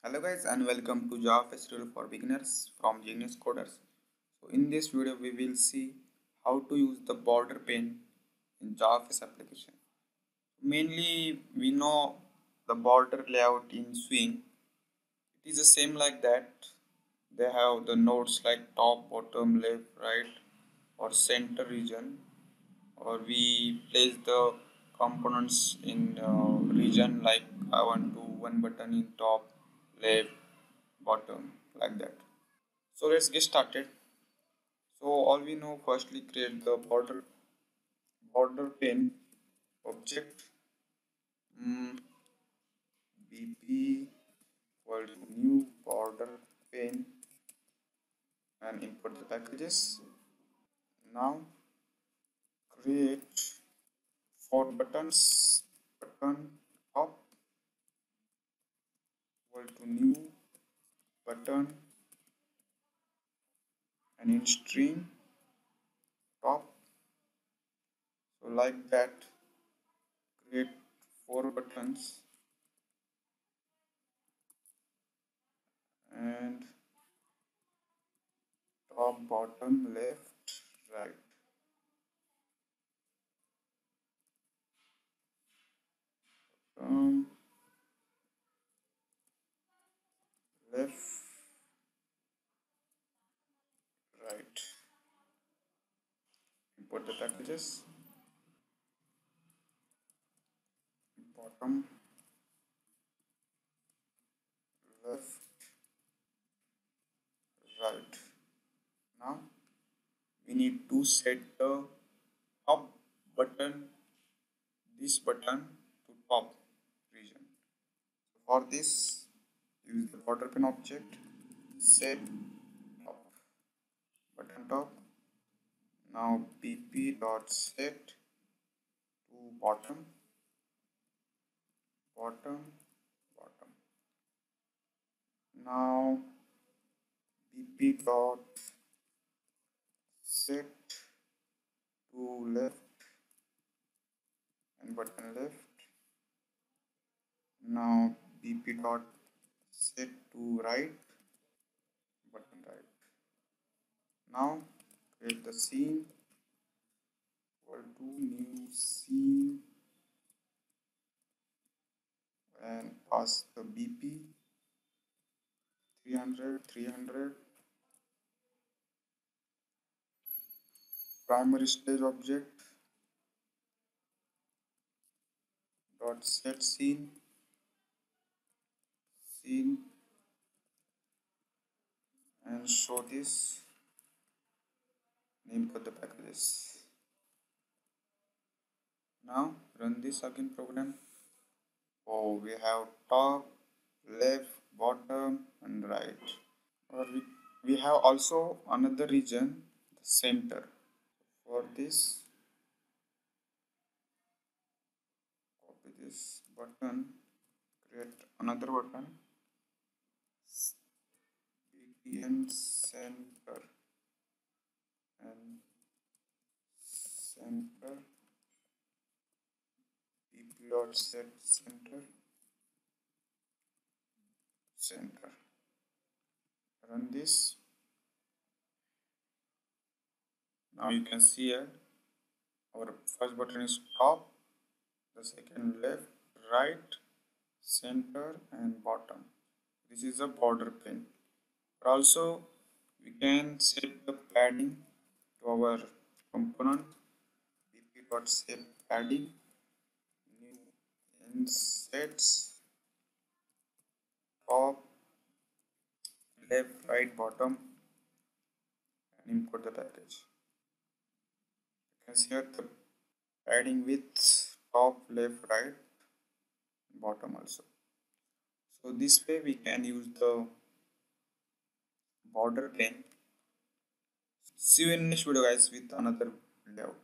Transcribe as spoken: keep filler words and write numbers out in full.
Hello guys and welcome to JavaFX tutorial for beginners from Genius Coders. So in this video we will see how to use the border pane in JavaFX application. Mainly we know the border layout in Swing. It is the same like that. They have the nodes like top, bottom, left, right or center region, or we place the components in uh, region like I want to one button in top, left, bottom, like that. So let's get started. So all we know, firstly create the border border pane object. mm, bp equal to new border pane and import the packages. Now create four buttons. Button top equal to new button and in string top. So like that, create four buttons and top, bottom, left, right. Um, left, right. Import the packages. Bottom, left, right. Now we need to set the top button, this button to top region. For this, use the BorderPane object, set top button top. Now bp dot set to bottom, bottom, bottom. Now bp dot set to left and button left. Now bp dot set to right, button right. Now create the scene equal to new scene and pass the bp three hundred three hundred. Primary stage object dot set scene scene and show this name for the packages. Now run this again program. Oh, we have top, left, bottom and right. Or we, we have also another region, the center. For this, copy this button, create another button, btn center and center, bp dot set center, center. Run this. Now you can see here our first button is top, the second left, right, center and bottom. This is a border pane. Also we can set the padding to our component. bp dot set padding, new insets, top, left, right, bottom and import the package. You can see here the padding with top, left, right, bottom also. So this way we can use the border pane. See you in next video guys with another layout.